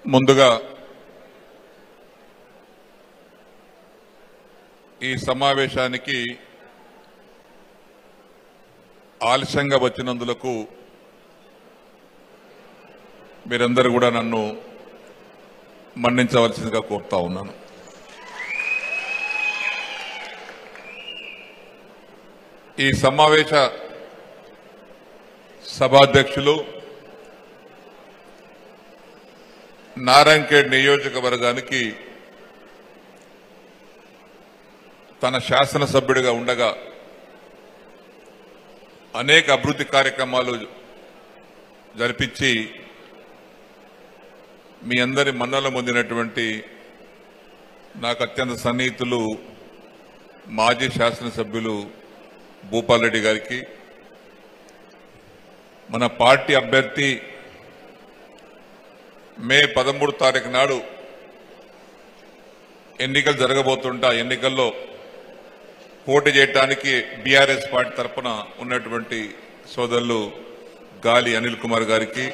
ముందుగా ఈ సమావేశానికి ఆలస్యంగా వచ్చినందులకు మీరందరూ కూడా నన్ను మన్నించవలసిందిగా కోరుతా ఉన్నాను. ఈ సమావేశ సభాధ్యక్షులు నారాయణఖేడ్ నియోజకవర్గానికి తన శాసనసభ్యుడిగా ఉండగా అనేక అభివృద్ధి కార్యక్రమాలు జరిపించి మీ అందరి మన్ననలు పొందినటువంటి నాకు అత్యంత సన్నిహితులు మాజీ శాసనసభ్యులు భూపాల్ రెడ్డి గారికి, మన పార్టీ అభ్యర్థి మే 13 తారీఖు నాడు ఎన్నికలు జరగబోతుంటా ఎన్నికల్లో పోటీ చేయడానికి బీఆర్ఎస్ పార్టీ తరఫున ఉన్నటువంటి సోదరులు గాలి అనిల్ కుమార్ గారికి,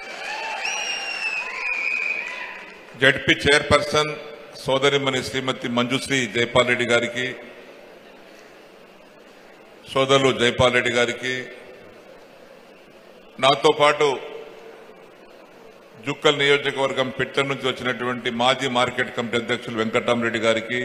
జడ్పీ చైర్పర్సన్ సోదరిమణి శ్రీమతి మంజుశ్రీ జైపాల్ రెడ్డి గారికి, సోదరులు జైపాల్ రెడ్డి గారికి, నాతో పాటు జుక్కల్ నియోజకవర్గం పిట్టర్ నుంచి వచ్చినటువంటి మాజీ మార్కెట్ కమిటీ అధ్యక్షులు వెంకటరామరెడ్డి గారికి,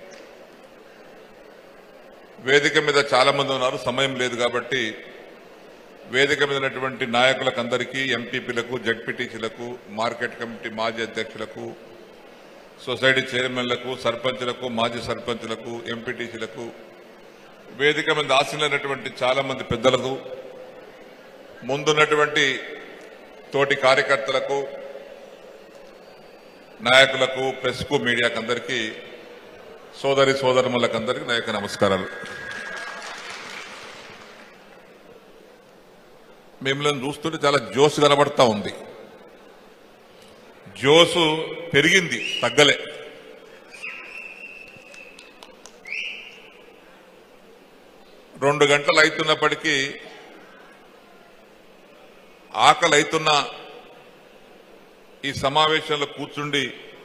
వేదిక మీద చాలా మంది ఉన్నారు, సమయం లేదు కాబట్టి వేదిక మీద ఉన్నటువంటి నాయకులకు అందరికీ, ఎంపీపీలకు, జడ్పీటీసీలకు, మార్కెట్ కమిటీ మాజీ అధ్యక్షులకు, సొసైటీ చైర్మన్లకు, సర్పంచులకు, మాజీ సర్పంచులకు, ఎంపీటీసీలకు, వేదిక మీద ఆశీనులైనటువంటి చాలా మంది పెద్దలకు, ముందున్నటువంటి తోటి కార్యకర్తలకు, నాయకులకు, ప్రెస్కు, మీడియాకు అందరికీ, సోదరి సోదరులకు నా యొక్క నమస్కారాలు. మిమ్మల్ని చూస్తుంటే చాలా జోష్ కనబడతా ఉంది. జోసు పెరిగింది, తగ్గలే. రెండు గంటలు అవుతున్నప్పటికీ ఆకలి అవుతున్న ఈ సమావేశంలో కూర్చుండి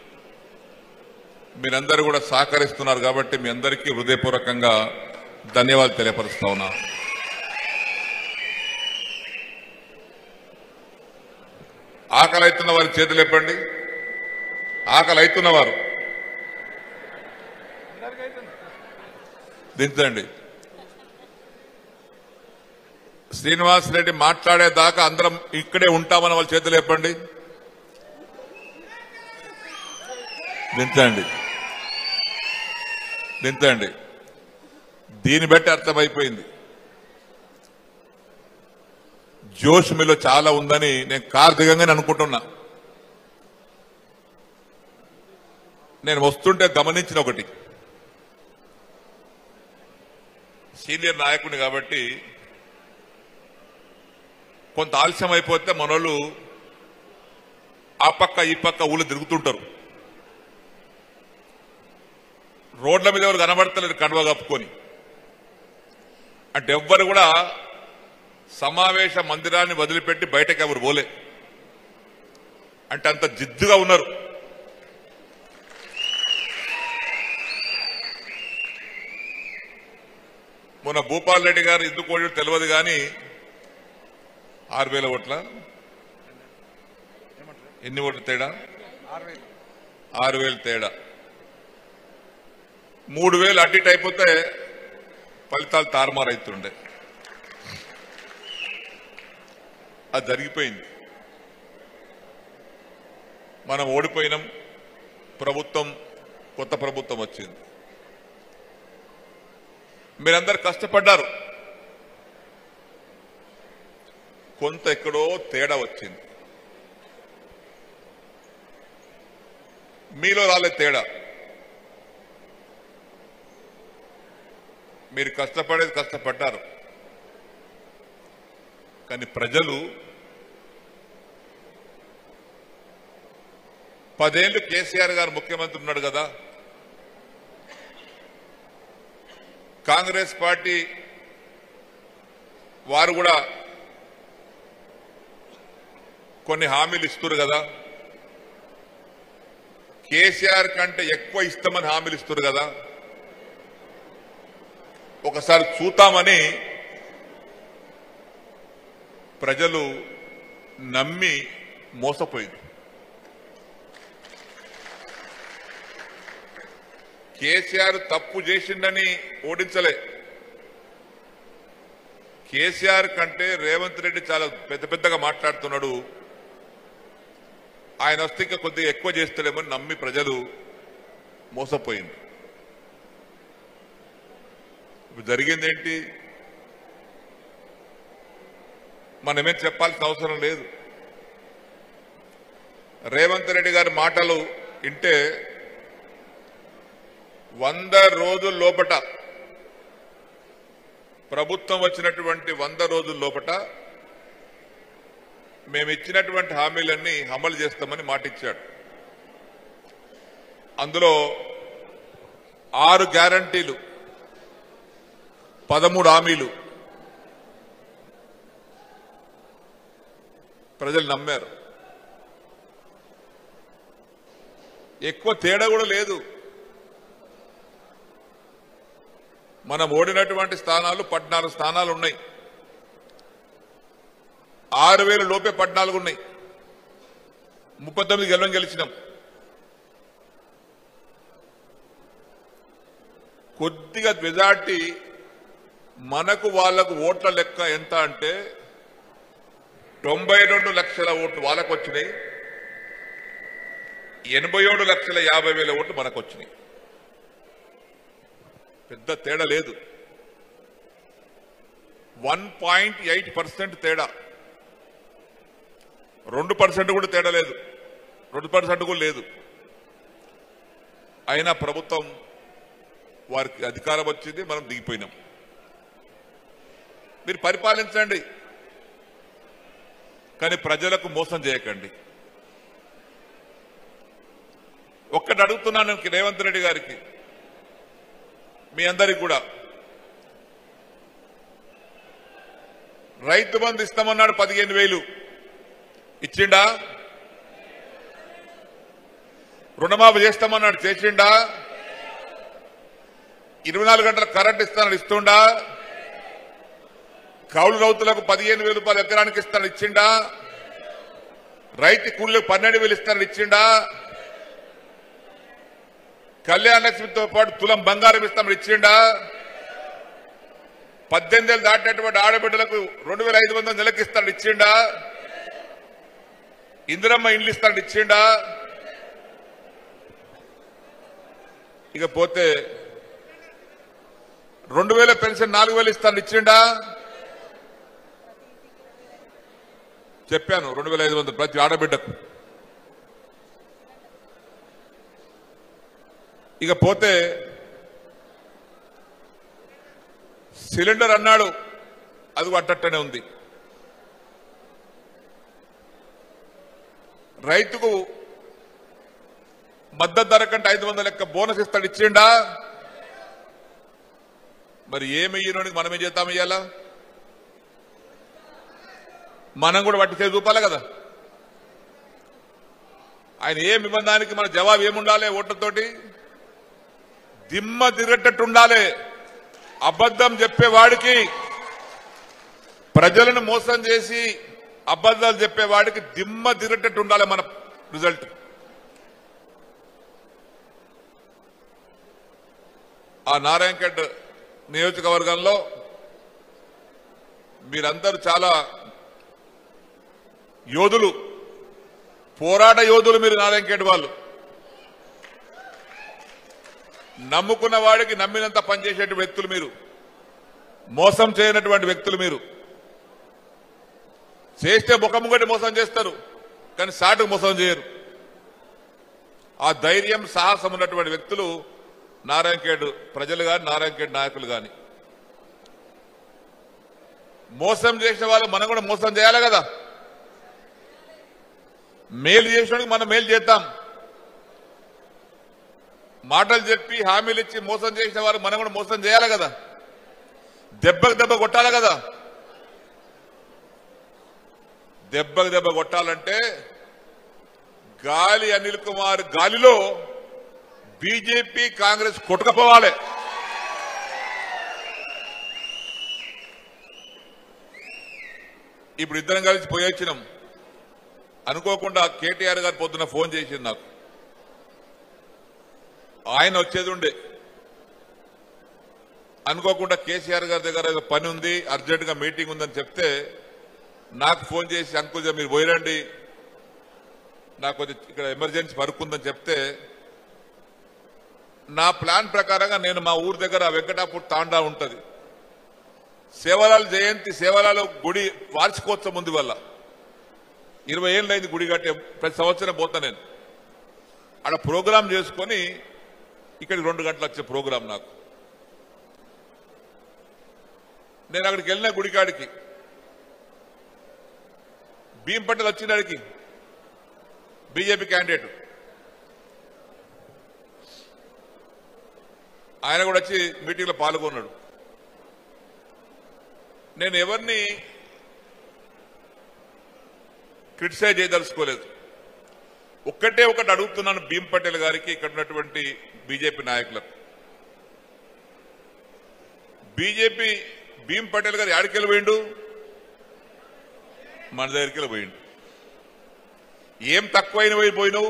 మీరందరూ కూడా సహకరిస్తున్నారు కాబట్టి మీ అందరికీ హృదయపూర్వకంగా ధన్యవాదాలు తెలియపరుస్తా ఉన్నా. ఆకలి అవుతున్న వారి చేతులు ఎప్పండి. ఆకలి అవుతున్నవారు దించండి. శ్రీనివాస్ రెడ్డి మాట్లాడేదాకా అందరం ఇక్కడే ఉంటామని వాళ్ళ చేతులు చెప్పండి. దించండి, దించండి. దీన్ని బట్టి అర్థమైపోయింది జోష్ మీలో చాలా ఉందని నేను కార్తీకంగానే అనుకుంటున్నా. నేను వస్తుంటే గమనించిన ఒకటి, సీనియర్ నాయకుడిని కాబట్టి కొంత ఆలస్యం అయిపోతే మనోళ్ళు ఆ పక్క ఈ పక్క ఊళ్ళు తిరుగుతుంటారు. రోడ్ల మీద ఎవరు కనబడతలేరు కండువా కప్పుకొని. అంటే ఎవ్వరు కూడా సమావేశ మందిరాన్ని వదిలిపెట్టి బయటకు ఎవరు పోలే. అంటే అంత జిద్దుగా ఉన్నారు. మొన్న భూపాల్ రెడ్డి గారు ఎందుకు ఓడి తెలియదు కానీ 6,000 ఓట్ల, ఎన్ని ఓట్లు తేడా? 6,000 తేడా. 3,000 అటు ఇటు అయిపోతే ఫలితాలు తారుమారైతుండే. అది జరిగిపోయింది. మనం ఓడిపోయినాం. ప్రభుత్వం, కొత్త ప్రభుత్వం వచ్చింది. మీరందరూ కష్టపడ్డారు. కొంత ఎక్కడో తేడా వచ్చింది. మీలో రాలే తేడా. మీరు కష్టపడేది కష్టపడ్డారు. కానీ ప్రజలు 10 ఏళ్లు కేసీఆర్ గారు ముఖ్యమంత్రి ఉన్నాడు కదా, కాంగ్రెస్ పార్టీ వారు కూడా కొన్ని హామీలు ఇస్తున్నారు కదా, కేసీఆర్ కంటే ఎక్కువ ఇస్తామని హామీలు ఇస్తారు కదా, ఒకసారి చూద్దామని ప్రజలు నమ్మి మోసపోయింది. కేసీఆర్ తప్పు చేసిండని ఓడించలే. కేసీఆర్ కంటే రేవంత్ రెడ్డి చాలా పెద్దగా మాట్లాడుతున్నాడు, ఆయన వస్తే ఇంకా కొద్దిగా ఎక్కువ చేస్తాడేమని నమ్మి ప్రజలు మోసపోయింది. ఇప్పుడు జరిగిందేంటి? మనమేం చెప్పాల్సిన అవసరం లేదు. రేవంత్ రెడ్డి గారి మాటలు వింటే 100 రోజుల లోపట, ప్రభుత్వం వచ్చినటువంటి 100 రోజుల లోపట మేము ఇచ్చినటువంటి హామీలన్నీ అమలు చేస్తామని మాటిచ్చాడు. అందులో 6 గ్యారంటీలు, 13 హామీలు ప్రజలు నమ్మారు. ఎక్కువ తేడా కూడా లేదు. మనం ఓడినటువంటి స్థానాలు 14 స్థానాలు ఉన్నాయి. 6000 లోపే 14 ఉన్నాయి. 39 గెలిచినాం. కొద్దిగా మెజార్టీ మనకు వాళ్లకు ఓట్ల లెక్క ఎంత అంటే 92 లక్షల ఓట్లు వాళ్ళకు వచ్చినాయి, 87,50,000 ఓట్లు మనకు వచ్చినాయి. పెద్ద తేడా లేదు. 1.8% తేడా, 2% కూడా తేడా లేదు, 2% కూడా లేదు. అయినా ప్రభుత్వం వారికి అధికారం వచ్చింది, మనం దిగిపోయినాం. మీరు పరిపాలించండి, కానీ ప్రజలకు మోసం చేయకండి. ఒక్కటి అడుగుతున్నాను రేవంత్ రెడ్డి గారికి, మీ అందరికి కూడా. రైతు బంధు ఇస్తామన్నాడు, 15,000 ఇచ్చిండా? రుణమాఫీ చేస్తామన్నాడు, చేసిండా? 24 గంటల కరెంట్ ఇస్తానని ఇస్తుండా? కౌలు రైతులకు 15,000 రూపాయలు ఎకరానికి ఇస్తానని ఇచ్చిండా? రైతు కూలీలకు 12,000 ఇస్తానని ఇచ్చిండా? కళ్యాణ లక్ష్మితో పాటు తులం బంగారం ఇస్తామని ఇచ్చిండా? 18 ఏళ్ళు దాటినటువంటి ఆడబిడ్డలకు 2,500 నెలకి ఇస్తానని ఇచ్చిండా? ఇందిరమ్మ ఇండ్లు ఇస్తానని ఇచ్చిండా? ఇకపోతే 2,000 పెన్షన్ 4,000 ఇస్తానని ఇచ్చిండా? చెప్పాను, 2,500 ప్రతి ఆడబిడ్డకు. ఇకపోతే సిలిండర్ అన్నాడు, అది అట్టనే ఉంది. రైతుకు మద్దతు ధర కంటే 500 లెక్క బోనస్ ఇస్తాడు, ఇచ్చిండా? మరి ఏమి ఇయ్యడానికి మనమే చేద్దాం ఇయ్యాలా? మనం కూడా పట్టించే చూపాలి కదా. ఆయన ఏమి ఇవ్వడానికి మన జవాబు ఏముండాలి? ఓట్లతోటి దిమ్మ తిరగట్టట్టు ఉండాలి. అబద్ధం చెప్పేవాడికి, ప్రజలను మోసం చేసి అబద్ధాలు చెప్పేవాడికి దిమ్మ తిరగట్టట్టు ఉండాలి మన రిజల్ట్. ఆ నారాయణఖేడ్ నియోజకవర్గంలో మీరందరూ చాలా యోధులు, పోరాట యోధులు. మీరు నారాయణఖేడ్ వాళ్ళు నమ్ముకున్న వాడికి నమ్మినంత పనిచేసేటువంటి వ్యక్తులు మీరు, మోసం చేయనటువంటి వ్యక్తులు మీరు. చేస్తే ముఖముగటి మోసం చేస్తారు, కానీ సాటుకు మోసం చేయరు. ఆ ధైర్యం, సాహసం ఉన్నటువంటి వ్యక్తులు నారాయణఖేడ్ ప్రజలు కానీ, నారాయణఖేడ్ నాయకులు కానీ. మోసం చేసిన వాళ్ళు మనం కూడా మోసం చేయాలి కదా. మేలు చేసినోడికి మనం మేలు చేద్దాం. మాటలు చెప్పి హామీలు ఇచ్చి మోసం చేసిన వారు మనం కూడా మోసం చేయాలి కదా. దెబ్బకు దెబ్బ కొట్టాలి కదా. దెబ్బకు దెబ్బ కొట్టాలంటే గాలి అనిల్ కుమార్ గాలిలో బీజేపీ కాంగ్రెస్ కొట్టుకపోవాలి. ఇప్పుడు ఇద్దరం కలిసి పోయొచ్చినాం. అనుకోకుండా కేటీఆర్ గారు పొద్దున ఫోన్ చేసింది నాకు. ఆయన వచ్చేది ఉండే, అనుకోకుండా కేసీఆర్ గారి దగ్గర ఏదో పని ఉంది, అర్జెంటుగా మీటింగ్ ఉందని చెప్తే నాకు ఫోన్ చేసి అంకుల్ మీరు పోయిరండి, నాకు ఇక్కడ ఎమర్జెన్సీ వర్క్ ఉందని చెప్తే నా ప్లాన్ ప్రకారంగా నేను మా ఊరు దగ్గర వెంకటాపూర్ తాండా ఉంటది, సేవలాల జయంతి సేవలాల గుడి వార్షికోత్సవం ఉంది వల్ల 20 ఏళ్ళైంది గుడి కట్టే, ప్రతి సంవత్సరం పోతా నేను. అక్కడ ప్రోగ్రాం చేసుకొని ఇక్కడికి 2 గంటలు వచ్చే ప్రోగ్రాం నాకు. నేను అక్కడికి వెళ్ళిన గుడికాడికి భీంపట్టలు వచ్చినాడికి బీజేపీ క్యాండిడేట్ ఆయన కూడా వచ్చి మీటింగ్లో పాల్గొన్నాడు. నేను ఎవరిని క్రిటిసైజ్ చేయదలుచుకోలేదు. ఒకటి అడుగుతున్నాను భీమ్ పటేల్ గారికి, ఇక్కడ ఉన్నటువంటి బీజేపీ నాయకులకు. భీమ్ పటేల్ గారు యాడికెళ్ళి పోయిండు? మన దగ్గరికి పోయిండు. ఏం తక్కువైన పోయినావు?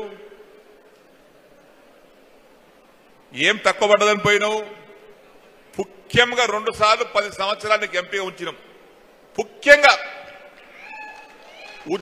ఏం తక్కువ పడ్డదని పోయినావు? ముఖ్యంగా 2 సార్లు 10 సంవత్సరానికి ఎంపీగా ఉంచినాం. ముఖ్యంగా